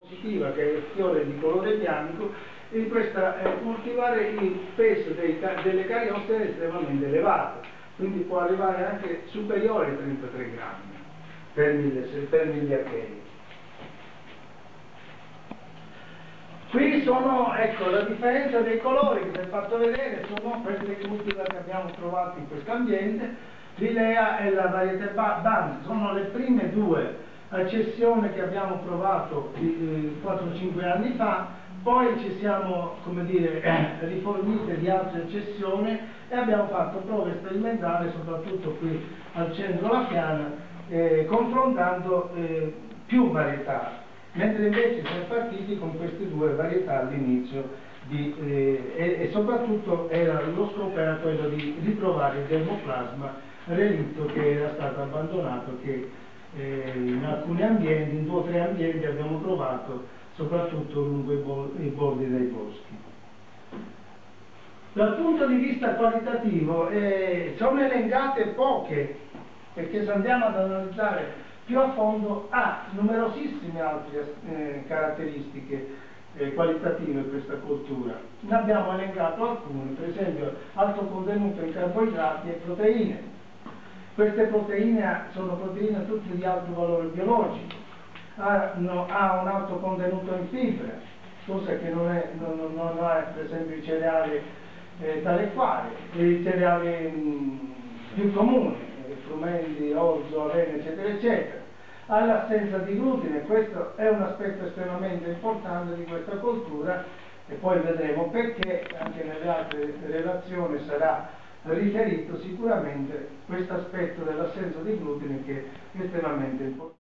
positiva, che è il fiore di colore bianco, in questa coltivare il peso delle carosse è estremamente elevato, quindi può arrivare anche superiore ai 33 grammi per 1000 achei. Qui sono, ecco, la differenza dei colori che vi ho fatto vedere, sono queste culture che abbiamo trovato in questo ambiente. L'Ilea e la varietà Banz sono le prime due accessioni che abbiamo provato 4-5 anni fa, poi ci siamo, come dire, rifornite di altre accessioni e abbiamo fatto prove sperimentali, soprattutto qui al centro La Piana, confrontando più varietà. Mentre invece siamo partiti con queste due varietà all'inizio e soprattutto lo scopo era quello di ritrovare il dermoplasma relitto che era stato abbandonato, che in alcuni ambienti, in 2 o 3 ambienti abbiamo trovato soprattutto lungo i bordi dei boschi. Dal punto di vista qualitativo sono elencate poche, perché se andiamo ad analizzare più a fondo ha numerosissime altre caratteristiche qualitative questa coltura. Ne abbiamo elencato alcune, per esempio alto contenuto in carboidrati e proteine. Queste proteine sono proteine tutte di alto valore biologico, ha un alto contenuto in fibra, cosa che non ha per esempio i cereali tale quale, i cereali più comuni, frumenti, orzo, avena, eccetera, eccetera. Ha l'assenza di glutine, questo è un aspetto estremamente importante di questa coltura e poi vedremo perché anche nelle altre relazioni sarà riferito sicuramente questo aspetto dell'assenza di glutine che è estremamente importante.